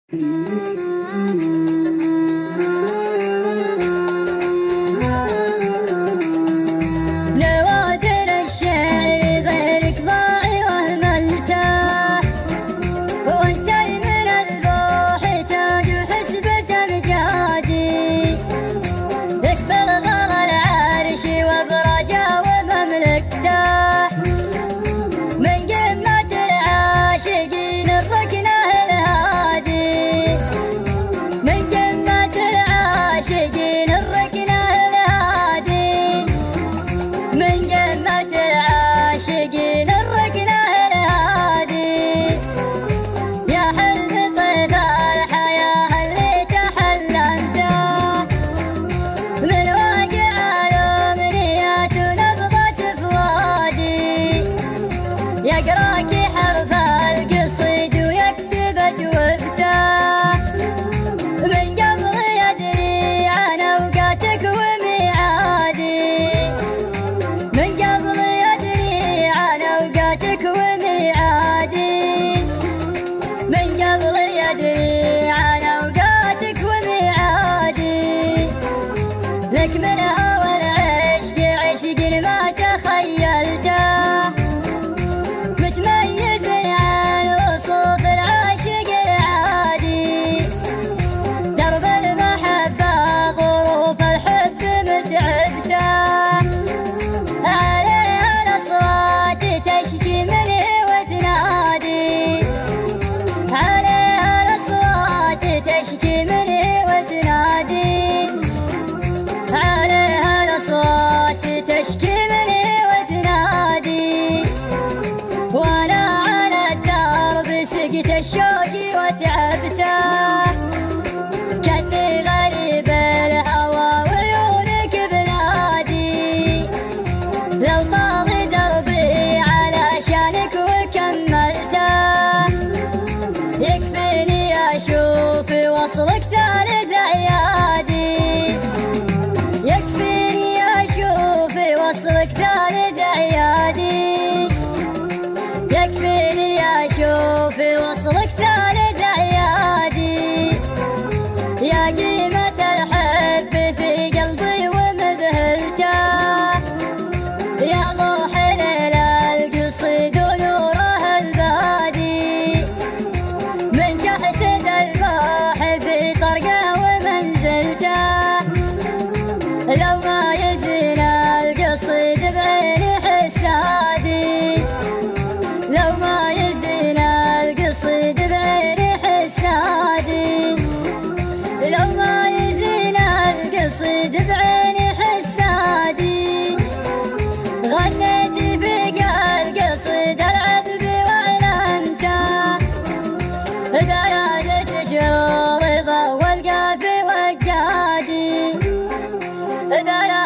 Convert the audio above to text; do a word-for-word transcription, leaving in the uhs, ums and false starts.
نوادر الشعر غيرك ضاعي واهملته، وانت من الروح تاج وحسبة امجادي، لك بلغ العرش وبرجا ومملكته، من قمة العاشقين الركنه الهادي، من قمة العاشقين الركنه الهادي، من قمة العاشقين الركنه الهادي، يا حلم طيف الحياة اللي تحلمته، من واقع الأمنيات ونبضة فؤادي، يقراك حرف القصيد ويكتب جوبته، من قبل يدري عن أوقاتك وميعادي، من قبل يدري عن أوقاتك وميعادي، من قبل يدري عن أوقاتك وميعادي، لك من هوى العشق عشق ما تخيلته، متميز عن وصوف العاشق العادي، درب المحبة ظروف الحب متعبته، عليها الأصوات تشكي منه وتنادي، عليها الأصوات تشكي منه وتنادي، عليها الأصوات تشكي منه وتنادي، وانا على الدرب سقت الشوق وتعبته، كني غريب الهوى وعيونك بلادي، لو طال دربي علشانك وكملته، يكفيني اشوف وصلك ثالث عيادي، يكفيني اشوف وصلك ثالث عيادي، يكفيني اشوف وصلك ثالث عيادي، يا قيمة الحب في قلبي ومذهلته، يا ضوح ليل القصيد ونوره البادي، من كحسد الباح في طرقه ومنزلته، لو ما يزين القصيد بعيني حسادي، لو ما يزين القصيد بعيني حسادي، لو ما يزين القصيد بعيني حسادي، غنيت في القصيد العذب واعلنته، إذا رادت شرور رضا والقافي والقادي، إذا